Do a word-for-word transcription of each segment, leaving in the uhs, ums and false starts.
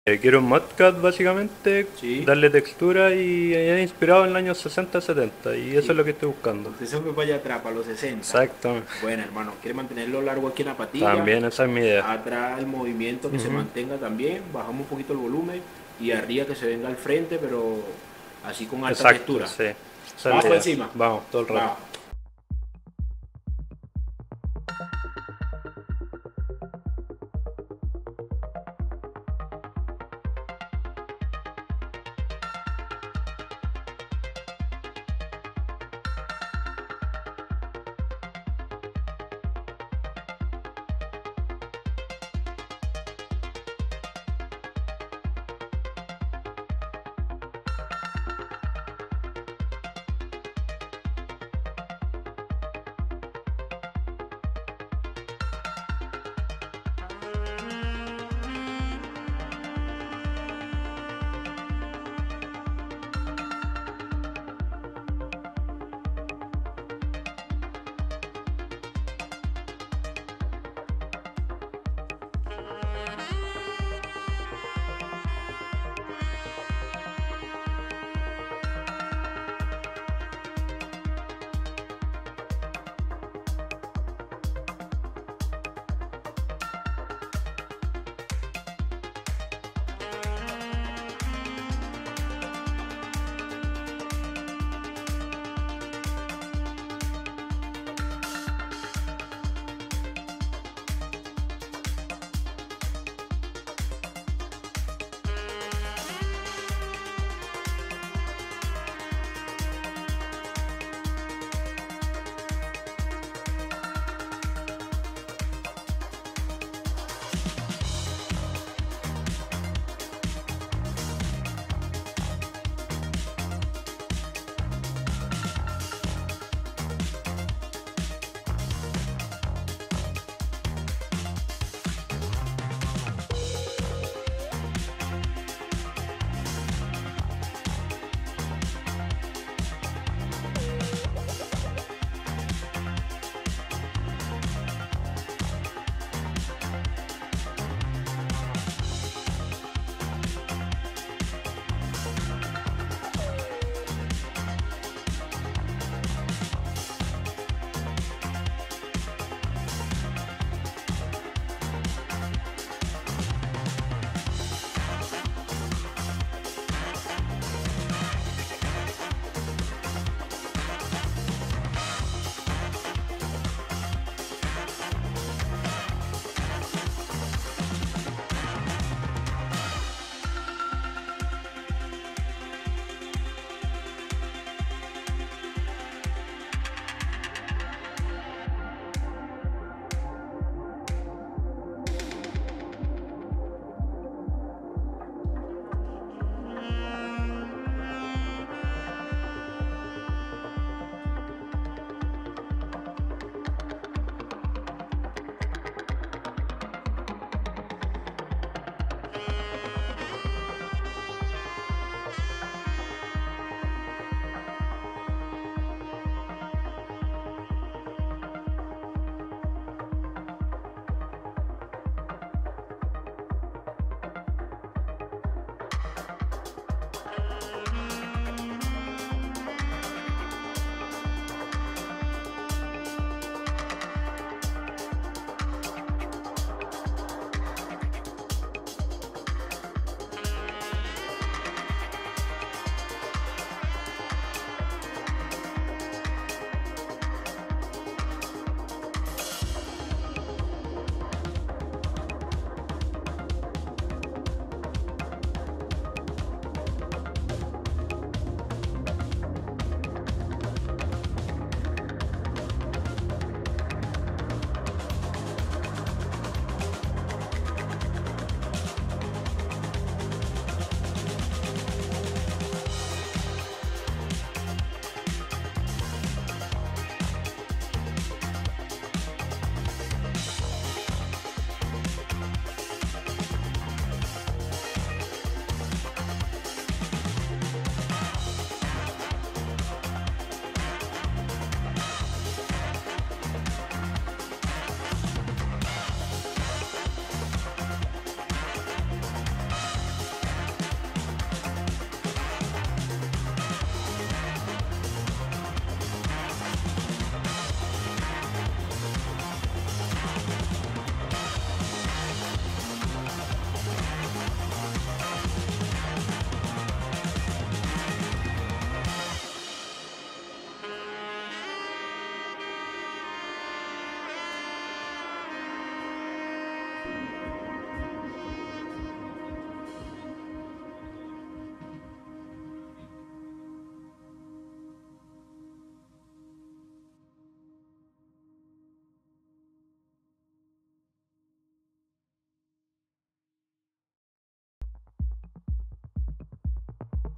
Eh, quiero un modcut básicamente, Sí, darle textura y es inspirado en los años sesenta setenta y eso es sí. lo que estoy buscando. Usted se fue para allá atrás, para los sesenta. Exacto, Bueno, hermano, quiere mantenerlo largo aquí en la patilla. también esa es mi idea. Atrás el movimiento que se Ujú. mantenga también. Bajamos un poquito el volumen. Y arriba que se venga al frente, pero así con alta Exacto, textura. sí. Esa es Vamos la por idea. encima. Vamos, todo el rato. Va.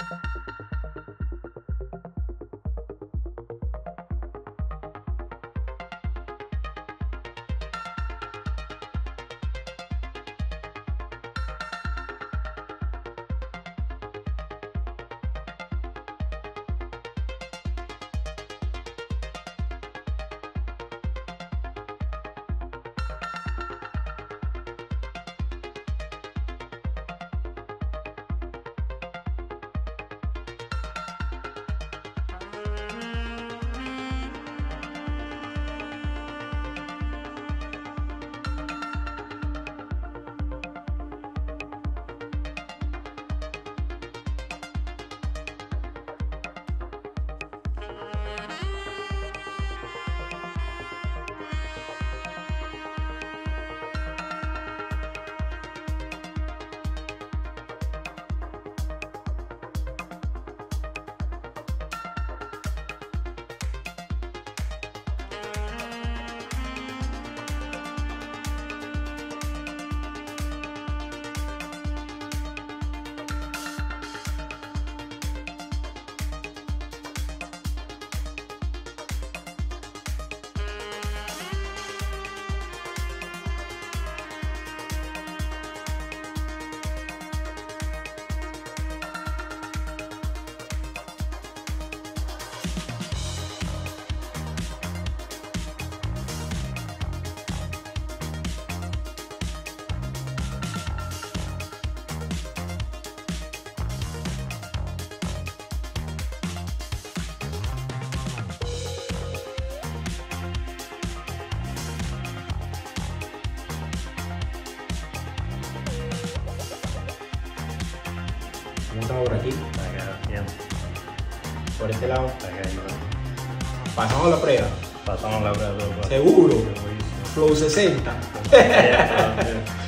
Montamos por aquí, Acá, bien. por este lado. Acá, igual. Pasamos la prueba. Pasamos la prueba. Seguro. Buenísimo. Flow sesenta. Ya, ya, ya.